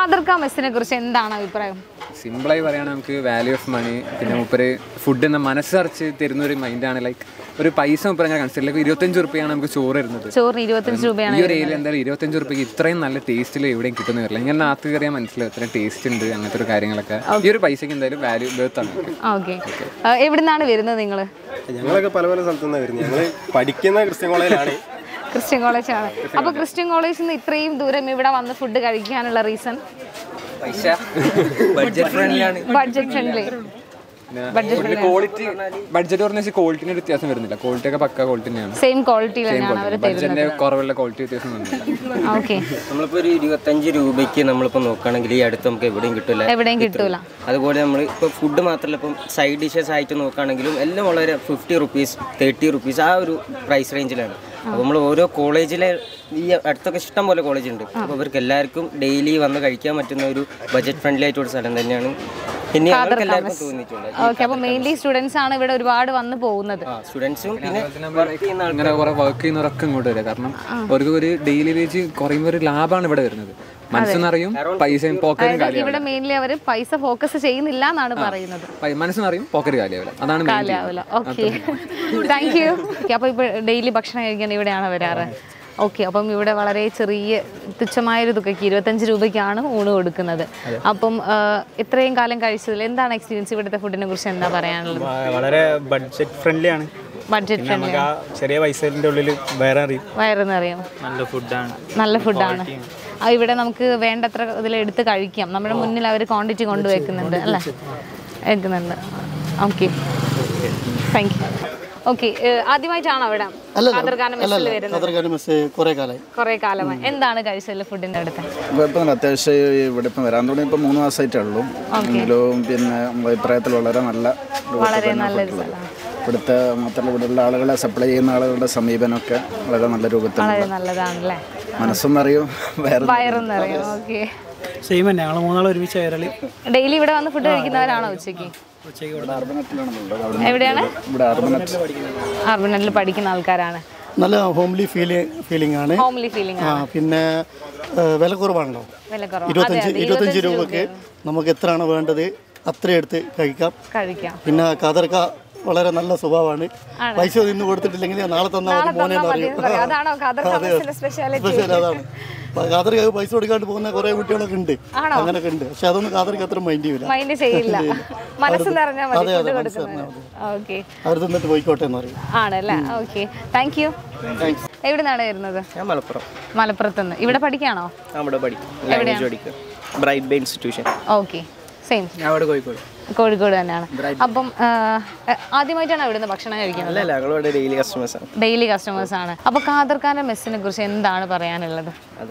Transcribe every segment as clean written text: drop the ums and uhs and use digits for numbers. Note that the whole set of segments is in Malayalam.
ഖാദർക്ക മെസ്സിനെ കുറിച്ച് എന്താണ് അഭിപ്രായം? സിമ്പിളായി പറയുകയാണെങ്കിൽ നമുക്ക് വാല്യൂ ഓഫ് മണി, പിന്നെ മൂപ്പര് ഫുഡ് എന്ന മനസ്സറിച്ച് തരുന്ന ഒരു മൈൻഡാണ്. ലൈക്ക് ഒരു പൈസ മൂപ്പര് ഞാൻ കൺസിഡർ 25 റുപ്യാണ് നമുക്ക് ചോറ് തരുന്നത്. ചോറിന് 25 രൂപയാണ്. ഈ ഒരു ഏരിയയിൽ എന്തായാലും 25 റുപ്യക്ക് ഇത്രയും നല്ല ടേസ്റ്റിൽ എവിടെയും കിട്ടുന്ന വരില്ല. ഇങ്ങനെ നാത്ത് കയറിയാൽ മനസ്സിലാവും ഇത്രയും ടേസ്റ്റ് ഉണ്ട്, അങ്ങനത്തെ ഒരു കാര്യങ്ങളൊക്കെ. ഈ ഒരു പൈസക്ക് എന്തായാലും വാല്യൂ ബേർത്താണ്. ഓക്കെ, എവിടുന്നാണ് വരുന്നത് നിങ്ങൾ? ഞങ്ങളൊക്കെ പല പല സ്ഥലത്തു നിന്നാണ് വരുന്നത്. ഞങ്ങൾ പഠിക്കുന്ന ക്രിസ്ത്യൻ കോളേജിലാണ്. ക്രിസ്ത്യൻ കോളേജാണ്. അപ്പോൾ ക്രിസ്ത്യൻ കോളേജിൽ നിന്ന് ഇത്രയും ദൂരം ഇവിടെ വന്ന് ഫുഡ് കഴിക്കാനുള്ള reason? Budget friendly. Quality budget പറഞ്ഞ ക്വാളിറ്റിന് ഒരു വ്യത്യാസം വരുന്നില്ല. ക്വാളിറ്റി ഒക്കെ പക്ക ക്വാളിറ്റി തന്നെയാണ്. സെയിം ക്വാളിറ്റി തന്നെയാണ് അവർ ബഡ്ജറ്റിന്റെ കുറവുള്ള ക്വാളിറ്റി വ്യത്യാസം വരുന്നില്ല. ഓക്കെ, നമ്മളിപ്പോൾ ഒരു 25 രൂപയ്ക്ക് നമ്മളിപ്പോൾ നോക്കുകയാണെങ്കിൽ ഈ അടുത്ത് നമുക്ക് എവിടെയും കിട്ടില്ല. അതുപോലെ നമ്മൾ ഇപ്പോൾ ഫുഡ് മാത്രമല്ല, ഇപ്പം സൈഡ് ഡിഷസ് ആയിട്ട് നോക്കുകയാണെങ്കിലും എല്ലാം വളരെ 50 റുപ്പീസ് 30 റുപ്പീസ് ആ ഒരു പ്രൈസ് റേഞ്ചിലാണ്. അപ്പോൾ നമ്മൾ ഓരോ കോളേജിലെ ഈ അടുത്തൊക്കെ ഇഷ്ടം പോലെ കോളേജ് ഉണ്ട്. അപ്പോൾ അവർക്ക് എല്ലാവർക്കും ഡെയിലി വന്ന് കഴിക്കാൻ പറ്റുന്ന ഒരു ബഡ്ജറ്റ് ഫ്രണ്ട്ലി ആയിട്ടുള്ള സ്ഥലം തന്നെയാണ്. പിന്നെ എല്ലാവർക്കും തോന്നിയിട്ടുണ്ട്. ഓക്കെ, അപ്പോൾ മെയിൻലി സ്റ്റുഡൻസ് ആണ് ഇവിടെ ഒരുപാട് വന്ന് പോകുന്നത്. സ്റ്റുഡൻസും പിന്നെ അങ്ങനെ കുറെ വർക്ക് ചെയ്യുന്നവരൊക്കെ ഇങ്ങോട്ട് വരിക. കാരണം അവർക്ക് ഒരു ഡെയിലി വേജ് കുറയുമ്പോൾ ഒരു ലാഭമാണ് ഇവിടെ വരുന്നത്. മനസ്സെന്നറിയും പൈസയും പോക്കറ്റും കാര്യം. ഇവിടെ മെയിൻലി അവർ പൈസ ഫോക്കസ് ചെയ്യുന്നില്ല എന്നാണ് പറയുന്നത്. മനസ്സെന്നറിയും പോക്കറ്റ് കാലിയാവില്ല, അതാണ് കാലിയാവില്ല. Okay, thank U. അപ്പോൾ ഇപ്പോൾ ഡെയിലി ഭക്ഷണം കഴിക്കാൻ ഇവിടെയാണ് വരാറ്. ഓക്കെ, അപ്പം ഇവിടെ വളരെ ചെറിയ തുച്ഛമായൊരു തുകയ്ക്ക് 25 രൂപയ്ക്കാണ് ഊണ് കൊടുക്കുന്നത്. അപ്പം ഇത്രയും കാലം കഴിച്ചതിൽ എന്താണ് എക്സ്പീരിയൻസ്? ഇവിടുത്തെ ഫുഡിനെ കുറിച്ച് എന്താ പറയാനുള്ളത്? വളരെ ബഡ്ജറ്റ് ഫ്രണ്ട്ലി ആണ്. ബഡ്ജറ്റ് ഫ്രണ്ട്ലി, ചെറിയ പൈസന്റെ ഉള്ളിൽ വയറെന്നറിയാം. നല്ല ഫുഡാണ്. ഇവിടെ നമുക്ക് വേണ്ടത്ര ഇതിൽ എടുത്ത് കഴിക്കാം. നമ്മുടെ മുന്നിൽ അവർ ക്വാണ്ടിറ്റി കൊണ്ടുവയ്ക്കുന്നുണ്ട് അല്ലേ? വെക്കുന്നുണ്ട്. Okay, thank U. ഓക്കെ, ആദ്യമായിട്ടാണോ ഇവിടെ കുറെ കാലമായി? എന്താണ് കഴിച്ചത് ഫുഡിന്റെ അടുത്ത്? അത്യാവശ്യം ഇവിടെ ഇപ്പം വരാൻ തുടങ്ങി ഇപ്പം 3 മാസമായിട്ടേ ഉള്ളൂ. എങ്കിലും പിന്നെ അഭിപ്രായത്തിൽ വളരെ നല്ലൊരു ഇവിടുത്തെ മാത്രമല്ല ഇവിടെയുള്ള ആളുകളെ സപ്ലൈ ചെയ്യുന്ന ആളുകളുടെ സമീപനമൊക്കെ വളരെ നല്ല രൂപത്തിൽ നല്ലതാണല്ലേ. മനസ്സൊന്നറിയും വയറൊന്നറിയും. ഓക്കെ, സെയിം തന്നെ. ഞങ്ങൾ 3 ആൾ ഒരുമിച്ച് ഡെയിലി ഇവിടെ വന്ന് ഫുഡ് കഴിക്കുന്നവരാണോ ഉച്ചയ്ക്ക്? എവിടെയാണ്? അർബനറ്റിൽ പഠിക്കുന്ന ആൾക്കാരാണ്. നല്ല ഹോംലി ഫീലിംഗ് ആണ്. പിന്നെ വില കുറവാണല്ലോ. 25 രൂപക്ക് നമുക്ക് എത്രയാണ് വേണ്ടത് അത്ര എടുത്ത് കഴിക്കാം. പിന്നെ ഖാദർക്ക വളരെ നല്ല സ്വഭാവമാണ്. പൈസ ഇന്ന് കൊടുത്തിട്ടില്ലെങ്കിൽ നാളെ തന്നാൽ മോനെ പറയും. സ്പെഷ്യൽ അതാണ്. ഖാദർക്ക് പൈസ കൊടുക്കാണ്ട് പോകുന്ന കുറെ കുട്ടികളൊക്കെ ഉണ്ട്, അങ്ങനെയൊക്കെ ഉണ്ട്. പക്ഷെ അതൊന്നും ഖാദർക്ക് അത്ര മൈൻഡ് ചെയ്യില്ല. അവർ തിന്നിട്ട് പോയിക്കോട്ടെ എന്ന് പറയും. ആണല്ലേ? Okay, thank you. എവിടുന്നാണ് വരുന്നത്? ഞാൻ മലപ്പുറത്തുനിന്ന്. ഇവിടെ പഠിക്കാണോ? Okay, same. കോഴിക്കോട് തന്നെയാണ്. അപ്പം ആദ്യമായിട്ടാണ് ഇവിടുന്ന് ഭക്ഷണം കഴിക്കുന്നത്? ഡെയിലി കസ്റ്റമേഴ്സ് ആണ്. അപ്പോൾ ഖാദർഖാന്റെ മെസ്സിനെ കുറിച്ച് എന്താണ് പറയാനുള്ളത്?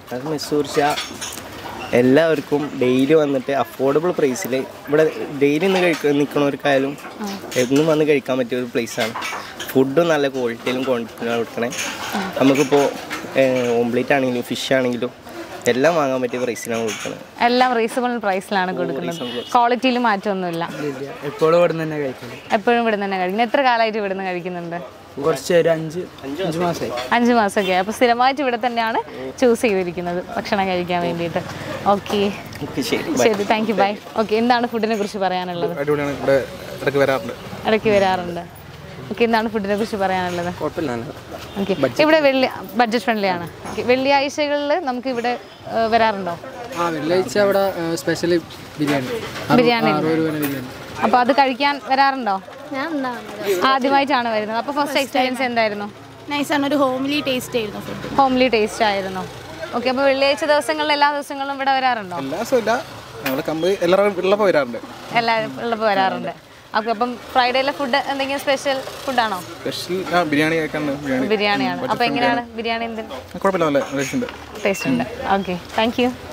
എല്ലാവർക്കും ഡെയിലി വന്നിട്ട് അഫോർഡബിൾ പ്രൈസിൽ ഇവിടെ ഡെയിലി നിൽക്കുന്നവർക്കായാലും എന്നും വന്ന് കഴിക്കാൻ പറ്റിയ ഒരു പ്ലേസാണ്. ഫുഡും നല്ല ക്വാളിറ്റിയിലും ക്വാണ്ടിറ്റിയിലും കൊടുക്കണേ. നമുക്കിപ്പോൾ ഓംപ്ലേറ്റ് ആണെങ്കിലും ഫിഷ് ആണെങ്കിലും എല്ലാം വാങ്ങാൻ പറ്റിയ പ്രൈസിലാണ് കൊടുക്കുന്നത്. എല്ലാം റീസണബിൾ പ്രൈസിലാണ് കൊടുക്കുന്നത്. ക്വാളിറ്റിയിൽ മാറ്റമൊന്നുമില്ല. എപ്പോഴും ഇവിടെ തന്നെ കഴിക്കുന്നത്. എത്ര കാലമായിട്ട് ഇവിടെ നിന്ന് കഴിക്കുന്നുണ്ട്? കുറച്ച് 5 മാസമായി. 5 മാസമൊക്കെ. അപ്പോൾ സ്ഥിരമായിട്ട് ഇവിടെ തന്നെയാണ് ചൂസ് ചെയ്തിരിക്കുന്നത് ഭക്ഷണം കഴിക്കാൻ വേണ്ടിയിട്ട്. ഓക്കെ, ശരി, താങ്ക് യു, ബൈ. ഓക്കെ, എന്താണ് ഫുഡിനെ കുറിച്ച് പറയാനുള്ളത്? ഇടയ്ക്ക് വരാറുണ്ട്. ഓക്കെ, എന്താണ് ഫുഡിനെ കുറിച്ച് പറയാനുള്ളത്? ഓക്കെ, ഇവിടെ ബഡ്ജറ്റ് ഫ്രണ്ട്ലി ആണ്. വെള്ളിയാഴ്ചകളിൽ നമുക്ക് ഇവിടെ വരാറുണ്ടോ? വെള്ളിയാഴ്ച അവിടെ സ്പെഷ്യൽ ബിരിയാണി. അപ്പോൾ അത് കഴിക്കാൻ വരാറുണ്ടോ? ആദ്യമായിട്ടാണ് വരുന്നത്. അപ്പോൾ ഫസ്റ്റ് എക്സ്പീരിയൻസ് എന്തായിരുന്നു? നൈസാണ്. ഒരു ഹോംലി ടേസ്റ്റ് ആയിരുന്നു ഫുഡ്. ഹോംലി ടേസ്റ്റ് ആയിരുന്നു. ഓക്കെ, അപ്പോൾ വെള്ളിയാഴ്ച ദിവസങ്ങളിൽ എല്ലാ ദിവസങ്ങളും ഇവിടെ വരാറുണ്ടോ? എല്ലാവരും ഉള്ളപ്പോൾ വരാറുണ്ട്. ഓക്കെ, അപ്പം ഫ്രൈഡേയിലെ ഫുഡ് എന്തെങ്കിലും സ്പെഷ്യൽ ഫുഡാണോ? ബിരിയാണിയാണ്. അപ്പോൾ എങ്ങനെയാണ് ബിരിയാണി? ടേസ്റ്റ് ഉണ്ട്. Okay, thank U.